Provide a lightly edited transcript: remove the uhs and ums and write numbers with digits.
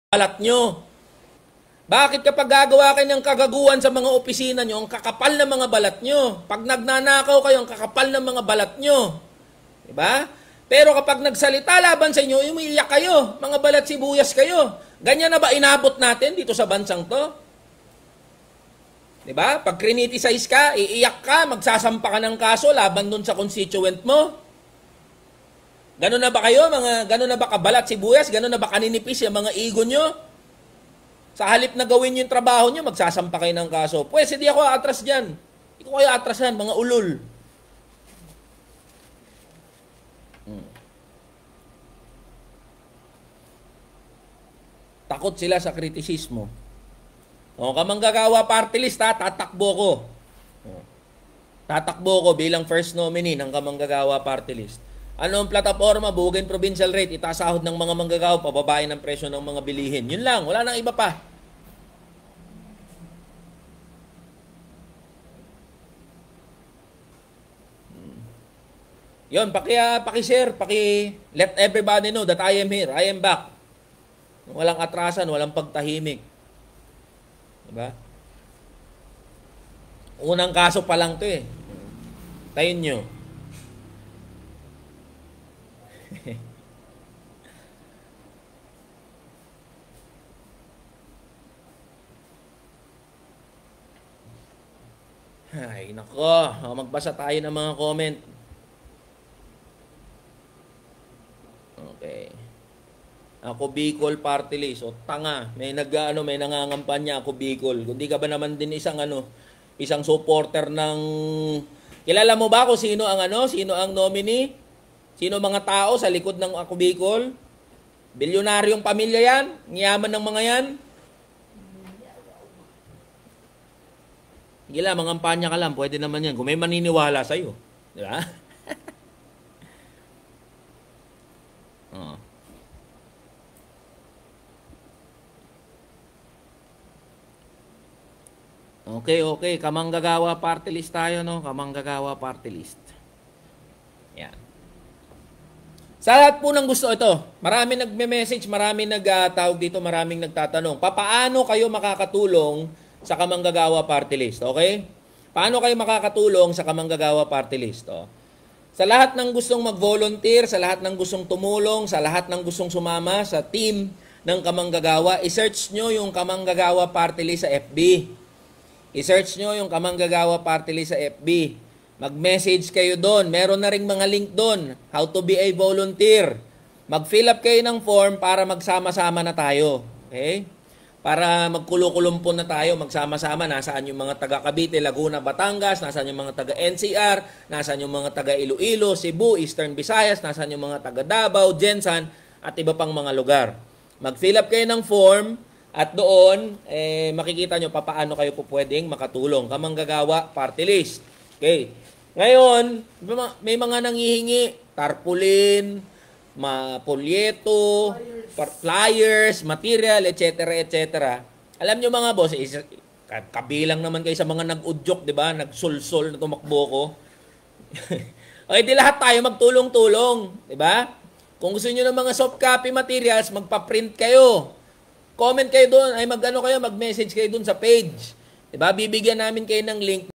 balat nyo. Bakit kapag gagawa kayo ng kagaguhan sa mga opisina nyo, ang kakapal ng mga balat nyo? Pag nagnanakaw kayo, ang kakapal ng mga balat nyo. Diba? Pero kapag nagsalita laban sa inyo, umiiyak kayo. Mga balat sibuyas kayo. Ganyan na ba inabot natin dito sa bansang to? Diba? Pag criticize ka, iiyak ka, magsasampa ka ng kaso laban dun sa constituent mo. Ganun na ba kayo? Ganun na ba kabalat sibuyas? Ganun na ba kaninipis yung mga ego nyo? Sa halip na gawin yung trabaho nyo, magsasampa kayo ng kaso. Pwes, hindi ako atras dyan. Hindi ko kayo atrasan, mga ulol. Takot sila sa kritisismo. O, kamanggagawa party list, ha? Tatakbo ko. Tatakbo ko bilang first nominee ng kamanggagawa party list. Ano ang plataforma? Bugin provincial rate, itasahod ng mga manggagawa, pababain ng presyo ng mga bilihin. Yun lang, wala nang iba pa. Yun, paki-share, let everybody know that I am here, I am back. Walang atrasan, walang pagtahimik. Diba? Unang kaso pa lang to eh. Tayin nyo. Ay, nako. Magbasa tayo ng mga comment. Okay. Ako Bicol party list. O tanga, may nangangampanya ako Bicol. Kundi ka ba naman din isang supporter ng kilala mo ba kung sino ang nominee? Sino mga tao sa likod ng Ako Bicol? Bilyonaryong pamilya yan? Ngiyaman ng mga yan? Sige lang, mangampanya ka lang. Pwede naman yan. Kung may maniniwala sa'yo. Di ba? Okay. Kamanggagawa party list tayo, no? Kamanggagawa party list. Yan. Sa lahat po ng gusto ito, marami nagme-message, marami nagtawag dito, maraming nagtatanong, paano kayo makakatulong sa kamanggagawa party list? Okay? Paano kayo makakatulong sa kamanggagawa party list? Sa lahat ng gustong mag-volunteer, sa lahat ng gustong tumulong, sa lahat ng gustong sumama sa team ng kamanggagawa, i-search nyo yung kamanggagawa party list sa FB. I-search nyo yung kamanggagawa party list sa FB. Mag-message kayo doon. Meron na ring mga link doon. How to be a volunteer. Mag-fill up kayo ng form para magsama-sama na tayo. Okay? Para magkulo-kulumpon na tayo, magsama-sama. Nasaan yung mga taga Cavite, Laguna, Batangas, nasaan yung mga taga NCR, nasaan yung mga taga Iloilo, Cebu, Eastern Visayas, nasaan yung mga taga Davao, Jensan, at iba pang mga lugar. Mag-fill up kayo ng form. At doon, makikita nyo paano kayo po pwedeng makatulong. Kamanggagawa party list. Okay. Ngayon, may mga nanghihingi, tarpaulin, polyeto, flyers, material, etc. Alam nyo mga boss, kabilang naman kayo sa mga nag-udyok, di ba? Nagsulsol na tumakbo ko. Okay, di lahat tayo magtulong-tulong, di ba? Kung gusto nyo ng mga soft copy materials, magpa-print kayo. Comment kayo doon, mag-message kayo doon sa page. Diba? Bibigyan namin kayo ng link